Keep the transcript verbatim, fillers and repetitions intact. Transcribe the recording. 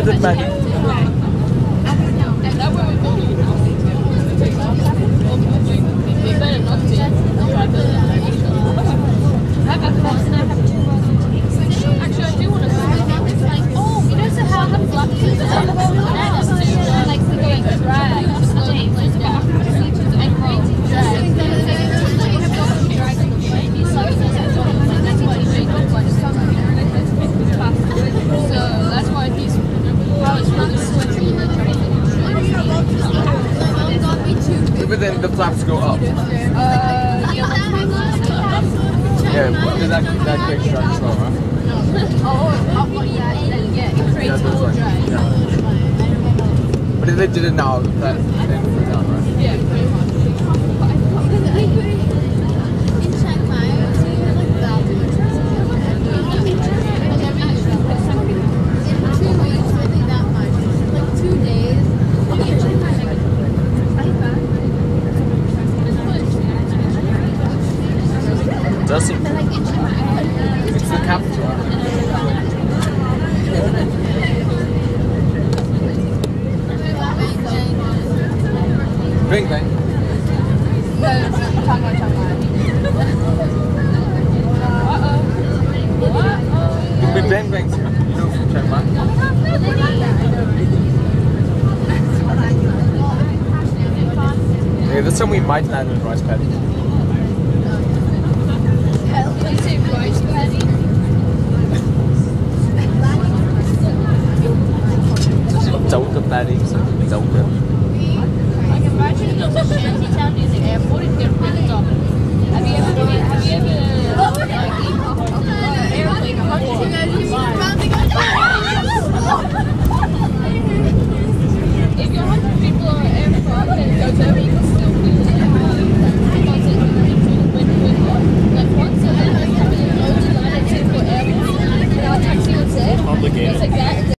it magic? Actually, I do want to say, oh, you know, so how the flap is like the going drag. And creating drag. So that's why he's But then the flaps go up. Uh, Yeah, does that, that creates drag as well, right? oh, yeah, yeah, it creates Yeah, more drag. Yeah. But if they did it now, that then would go down, right? Yeah, pretty much. Does seem cool. It's the capital. Bing bang. No, Chiang Mai, Chiang Mai. Uh-oh. Uh-oh. Big bang bangs. You know from Chiang Mai? Yeah, that's when we might land in rice paddy. Is it rice paddy? Zoga paddy. Zoga. I can imagine it's a shanty town using air